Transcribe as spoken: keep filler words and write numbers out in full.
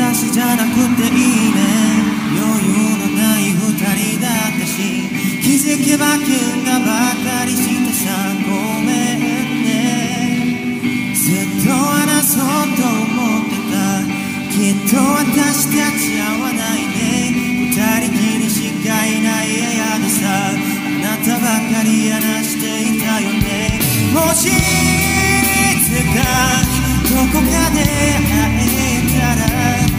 話じゃなくていいね。余裕のない二人だったし、気づけば喧嘩ばかりしてさ、ごめんね。ずっと話そうと思ってた。きっと私たち合わないね。二人きりしかいない部屋でさ、あなたばかり話していたよね。もしいつかどこかで会えたら